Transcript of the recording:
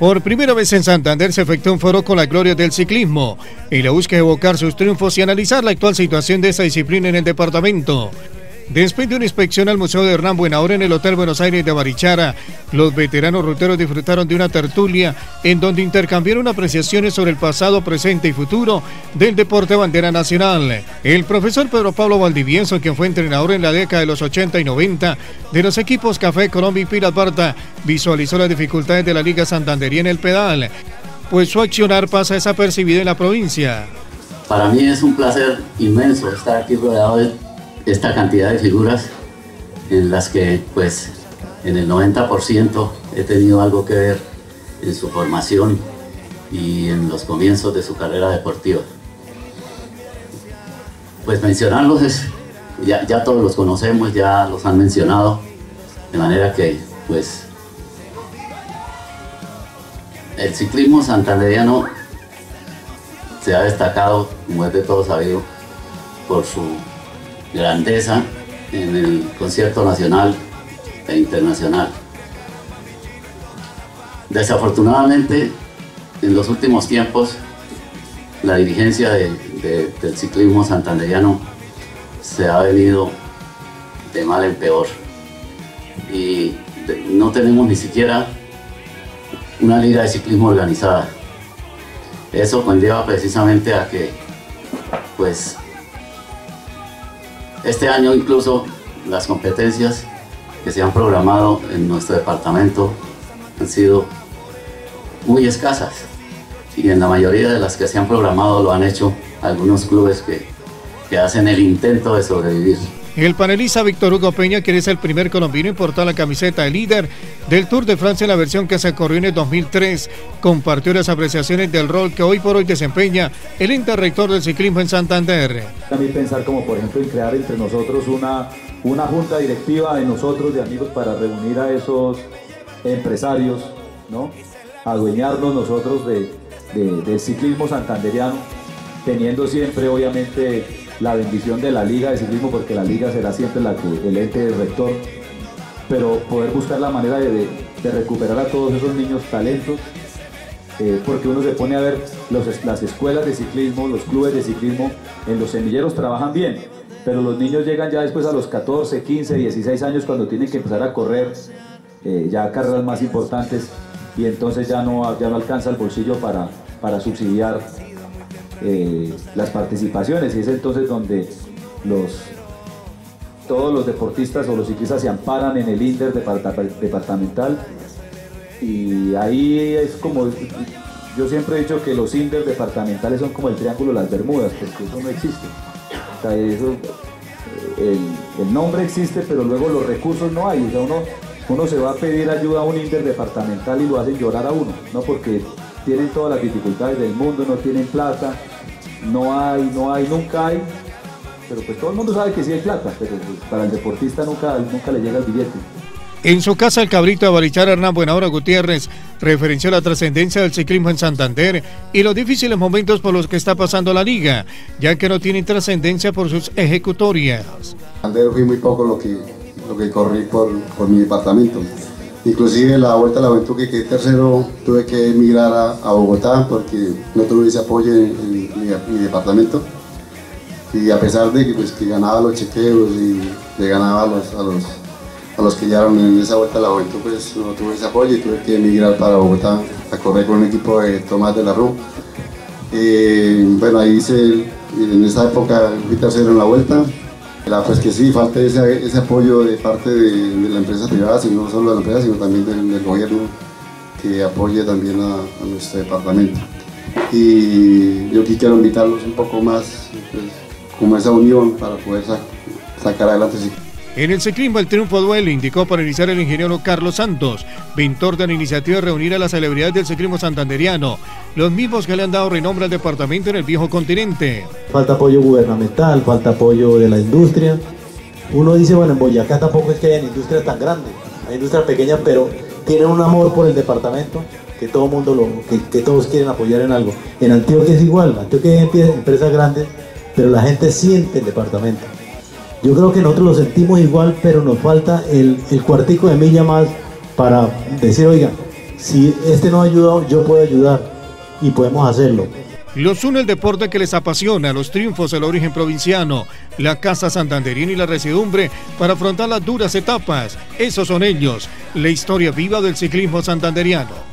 Por primera vez en Santander se efectuó un foro con la gloria del ciclismo, en la búsqueda de evocar sus triunfos y analizar la actual situación de esta disciplina en el departamento. Después de una inspección al Museo de Hernán Buenahora en el Hotel Buenos Aires de Barichara, los veteranos ruteros disfrutaron de una tertulia en donde intercambiaron apreciaciones sobre el pasado, presente y futuro del deporte bandera nacional. El profesor Pedro Pablo Valdivieso, quien fue entrenador en la década de los 80 y 90 de los equipos Café Colombia y Pilas Barta, visualizó las dificultades de la Liga Santandería en el pedal, pues su accionar pasa desapercibido en la provincia. Para mí es un placer inmenso estar aquí rodeado de esta cantidad de figuras en las que pues en el 90% he tenido algo que ver en su formación y en los comienzos de su carrera deportiva. Pues mencionarlos es, ya todos los conocemos, ya los han mencionado, de manera que pues el ciclismo santanderiano se ha destacado, como es de todo sabido, por su grandeza en el concierto nacional e internacional. Desafortunadamente, en los últimos tiempos, la dirigencia del ciclismo santanderiano se ha venido de mal en peor y no tenemos ni siquiera una liga de ciclismo organizada. Eso conlleva precisamente a que pues este año incluso las competencias que se han programado en nuestro departamento han sido muy escasas y en la mayoría de las que se han programado lo han hecho algunos clubes que hacen el intento de sobrevivir. El panelista Víctor Hugo Peña, quien es el primer colombiano en portar la camiseta de líder del Tour de Francia en la versión que se corrió en el 2003, compartió las apreciaciones del rol que hoy por hoy desempeña el ente rector del ciclismo en Santander. También pensar como por ejemplo en crear entre nosotros una junta directiva de nosotros, de amigos, para reunir a esos empresarios, ¿no? Adueñarnos nosotros del ciclismo santanderiano, teniendo siempre obviamente la bendición de la Liga de Ciclismo, porque la Liga será siempre el ente rector, pero poder buscar la manera de recuperar a todos esos niños talentos, porque uno se pone a ver las escuelas de ciclismo, los clubes de ciclismo, en los semilleros trabajan bien, pero los niños llegan ya después a los 14, 15, 16 años cuando tienen que empezar a correr ya carreras más importantes y entonces ya no alcanza el bolsillo para subsidiar las participaciones, y es entonces donde todos los deportistas o los ciclistas se amparan en el INDER departamental, y ahí es como, yo siempre he dicho que los INDER departamentales son como el Triángulo de las Bermudas, porque eso no existe. O sea, el nombre existe, pero luego los recursos no hay. O sea, uno se va a pedir ayuda a un INDER departamental y lo hacen llorar a uno, ¿no? Porque tienen todas las dificultades del mundo, no tienen plata, no hay, nunca hay, pero pues todo el mundo sabe que sí hay plata, pero pues para el deportista nunca le llega el billete. En su casa, el cabrito de Barichara, Hernán Buenahora Gutiérrez, referenció la trascendencia del ciclismo en Santander y los difíciles momentos por los que está pasando la liga, ya que no tiene trascendencia por sus ejecutorias. Santander fui muy poco lo que corrí por mi departamento. Inclusive la Vuelta a la Juventud, que quedé tercero, tuve que emigrar a Bogotá porque no tuve ese apoyo en mi departamento. Y a pesar de que ganaba los chequeos y le ganaba a los que llegaron en esa Vuelta a la Juventud, pues no tuve ese apoyo y tuve que emigrar para Bogotá a correr con un equipo de Tomás de la Rú. Bueno, ahí en esa época fui tercero en la Vuelta. Pues que sí, falta ese apoyo de parte de la empresa privada, no solo de la empresa, sino también del gobierno, que apoye también a nuestro departamento. Y yo aquí quiero invitarlos un poco más, pues, como esa unión para poder sacar adelante. En el ciclismo, el triunfo duele, indicó para iniciar el ingeniero Carlos Santos, mentor de la iniciativa de reunir a las celebridades del ciclismo santanderiano, los mismos que le han dado renombre al departamento en el viejo continente. Falta apoyo gubernamental, falta apoyo de la industria. Uno dice, bueno, en Boyacá tampoco es que haya industria tan grande, hay industria pequeña, pero tienen un amor por el departamento que todo mundo que todos quieren apoyar en algo. En Antioquia es igual, Antioquia hay empresas grandes, pero la gente siente el departamento. Yo creo que nosotros lo sentimos igual, pero nos falta el cuartico de milla más para decir, oiga, si este no ayuda, yo puedo ayudar y podemos hacerlo. Los une el deporte que les apasiona, los triunfos del origen provinciano, la casa santanderina y la residumbre para afrontar las duras etapas. Esos son ellos, la historia viva del ciclismo santanderiano.